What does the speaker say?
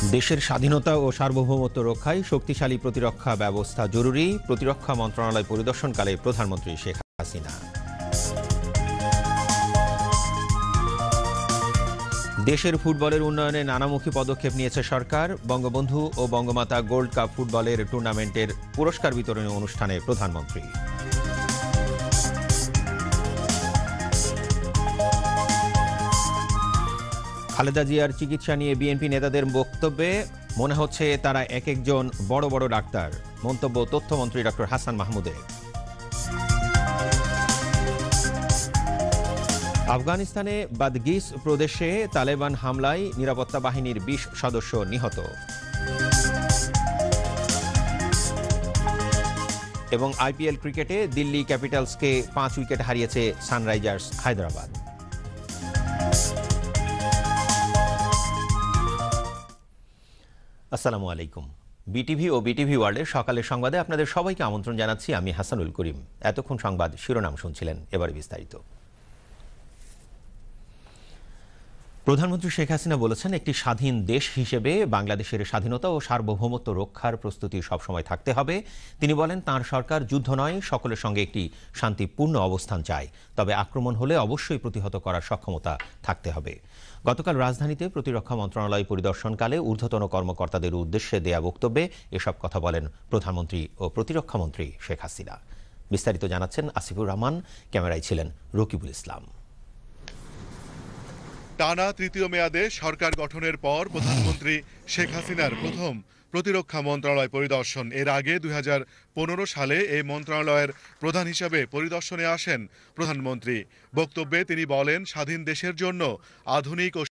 দেশের স্বাধীনতা ও সার্বভৌমত্ব রক্ষায় শক্তিশালী প্রতিরক্ষা ব্যবস্থা জরুরি। প্রতিরক্ষা মন্ত্রণালয় পরিদর্শনকালে প্রধানমন্ত্রী শেখ হাসিনা। দেশের ফুটবলের উন্নয়নে নানামুখী পদক্ষেপ নিয়েছে সরকার। বঙ্গবন্ধু ও বঙ্গমাতা গোল্ড কাপ ফুটবলের টুর্নামেন্টের পুরস্কার বিতরণী অনুষ্ঠানে প্রধানমন্ত্রী। খালেদা জিয়ার চিকিৎসা নিয়ে বিএনপি নেতাদের বক্তব্যে মনে হচ্ছে তারা এক একজন বড় বড় ডাক্তার। মন্তব্য তথ্যমন্ত্রী ডক্টর হাসান মাহমুদের। আফগানিস্তানে বাদগিস প্রদেশে তালেবান হামলায় নিরাপত্তা বাহিনীর ২০ সদস্য নিহত। এবং আইপিএল ক্রিকেটে দিল্লি ক্যাপিটালসকে ৫ উইকেট হারিয়েছে সানরাইজার্স হায়দ্রাবাদ। আসসালামু আলাইকুম। বিটিভি ও বিটিভি ওয়ার্ল্ডের সকালের সংবাদে আপনাদের সবাইকে আমন্ত্রণ জানাচ্ছি। আমি হাসানুল করিম। এতক্ষণ সংবাদ শিরোনাম শুনছিলেন, এবার বিস্তারিত। প্রধানমন্ত্রী শেখ হাসিনা বলেছেন, একটি স্বাধীন দেশ হিসেবে বাংলাদেশের স্বাধীনতা ও সার্বভৌমত্ব রক্ষার প্রস্তুতি সবসময় থাকতে হবে। তিনি বলেন, তাঁর সরকার যুদ্ধ নয়, সকলের সঙ্গে একটি শান্তিপূর্ণ অবস্থান চায়, তবে আক্রমণ হলে অবশ্যই প্রতিহত করার সক্ষমতা থাকতে হবে। গতকাল রাজধানীতে প্রতিরক্ষা মন্ত্রণালয় পরিদর্শনকালে ঊর্ধ্বতন কর্মকর্তাদের উদ্দেশ্যে দেয়া বক্তব্যে এসব কথা বলেন প্রধানমন্ত্রী ও প্রতিরক্ষামন্ত্রী শেখ হাসিনা। বিস্তারিত জানাচ্ছেন আসিফুর রহমান, ক্যামেরায় ছিলেন রকিবুল ইসলাম। টানা তৃতীয় মেয়াদে সরকার গঠনের পর প্রধানমন্ত্রী শেখ হাসিনার প্রথম প্রতিরক্ষা মন্ত্রণালয় পরিদর্শন। এর আগে ২০১৫ সালে এই মন্ত্রণালয়ের প্রধান হিসাবে পরিদর্শনে আসেন প্রধানমন্ত্রী। বক্তব্যে তিনি বলেন, স্বাধীন দেশের জন্য আধুনিক ও